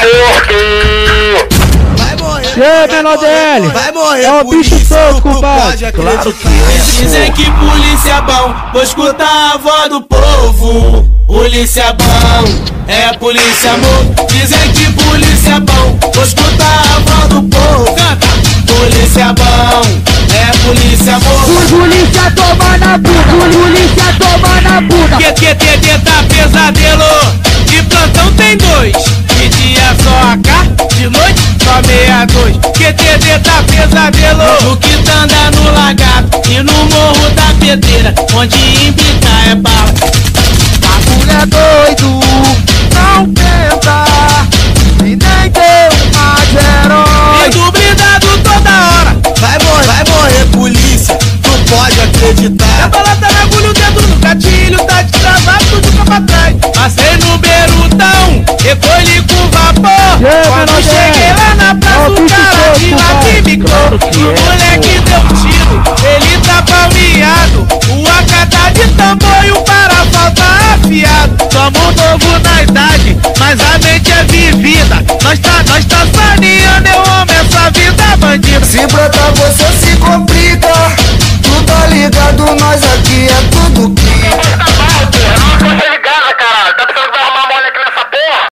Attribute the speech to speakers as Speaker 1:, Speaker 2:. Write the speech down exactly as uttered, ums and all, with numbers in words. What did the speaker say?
Speaker 1: Vai morrer,
Speaker 2: Ei, menor dele!
Speaker 1: vai morrer,
Speaker 2: É o bicho todo, compadre!
Speaker 1: Claro que é.
Speaker 3: Dizem que polícia é bom, vou escutar a voz do povo. Polícia bom, é polícia amor. Dizem que polícia é bom, vou escutar a voz do povo. Canta! Polícia bom, é polícia amor.
Speaker 2: Polícia toma na bunda, polícia toma na bunda.
Speaker 3: Que que T D tá pesadelo, de plantão tem dois. De dia só A K, de noite só meia dois. Que T D tá pesadelo, no quitanda no lagarto e no morro da pedreira, onde embicar é bala.
Speaker 2: Bagulho é doido, não pensa e nem deu mais herói.
Speaker 3: Indo blindado toda hora.
Speaker 1: Vai morrer, vai morrer, polícia, tu pode acreditar.
Speaker 3: A bala tá na agulha, o dedo no gatilho, tá destravado, tudo fica pra trás. Passei no berutão, recolhi com vapor.
Speaker 2: Yeah,
Speaker 3: Quando cheguei lá na praça, o cara de lá que bicou. O moleque